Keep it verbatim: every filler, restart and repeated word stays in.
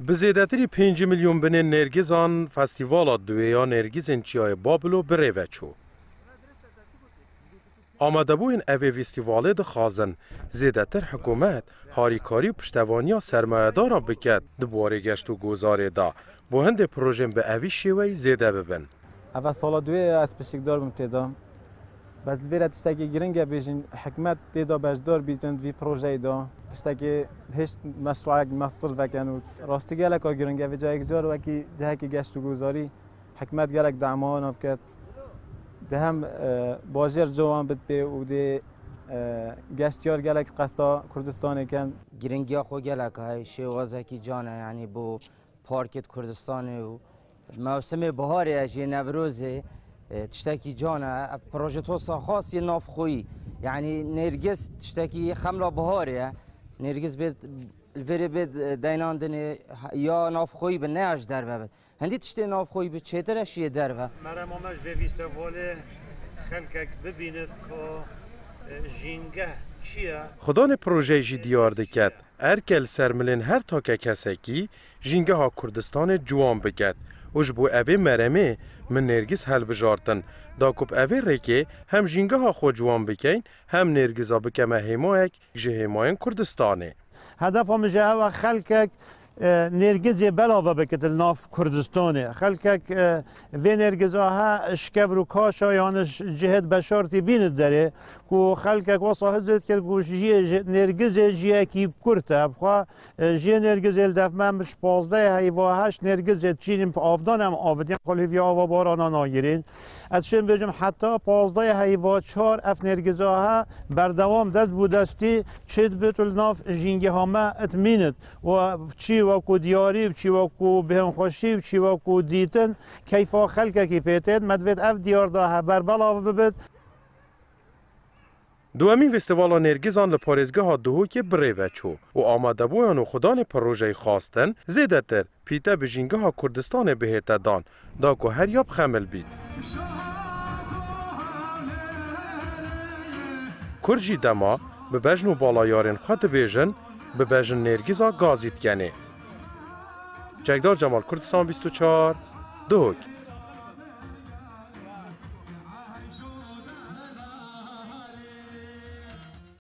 به زیادتری پنج میلیون بین نرگزان فستیوال دویا نرگزین چیای بابلو بریوه چو. آمده بو این اوی فستیواله دخوازن زیادتر حکومت هاریکاری و پشتوانی سرمایه داران بکد دوباره گشت و گذاره دا با هند پروژه به اوی شیوی زیاده ببن. اول سال دوی از پشتگدار بمتیدا بس الفيرا تشتكي جرينجا بيجن حكمت تيدا بجدار بيجن في بروجي دا تشتكي هيش مشروع مستر وكانوا راستي جالك جرينجا في جاي جار وكي جاكي جشت وجزاري حكمت جالك دعمان بكت دهم باجر جوان بتبي ودي گشتیار گلک قصدا کردستان کن گرینگیا خو گلک های شوازه کی جانه یعنی بو پارکت کردستان و موسم بهاری اجی نوروزه تشتكي جانا بروجي توصا خاص يناف خوي يعني نرجس تشتكي خملة بهارية نرجس بيت الفيري بيت داينان دني يا ناف خوي بالناش دربه بد هندي تشتي ناف خوي بتشتر اشي دربه مرا مامش في فيستيفال خلقك ببينت خو جینگه چیه؟ خدان پروژه جی دیار دکت ارکل سرملین هر تاکه کسکی جینگه ها کردستان جوان بگد اوش بو اوه مرمه من نرگز حل بجارتن دا کب اوه ریکه هم جینگه ها خود جوان بکن هم نرگزا بکمه همایک جه هماین کردستانه هدف هم جه و خلقک نرگز بلاوه بکت الناف کردستانه خلقک و نرگزا ها اشکب رو کاشا یانش جهت بشارتی بیند داره که خلقک واسه حضرت کرد که جه نرگز جه کی کرده بخواه جه نرگز الدف من بش پازده هیواهش نرگز چینیم پا آفدان هم آفدین خلیفی آوا بارانا ناگیرین از شن بجم حتی پازده هیوا چار اف نرگزا ها بردوام دست بودستی چید بیتول ناف جینگه همه اتمینت و چی وکو دیاری چی وکو بهم خوشی چی وکو دیتن کیفا خلقه کی پیتید مدوید اف دیار دا بر بلا ببید دوامین فستیوال نرگزان لپارزگاه دهو که بریوه چو و آمده بویان و خدان پروژه خواستن زیده تر پیته به جینگه ها کردستان بهت دان دا که هر یاب خمل بید کرجی دما به بجن و بالایارین خط بیجن به بجن نرگزا گازید کنه. جگدار جمال کردستان بیست و چهار دهوک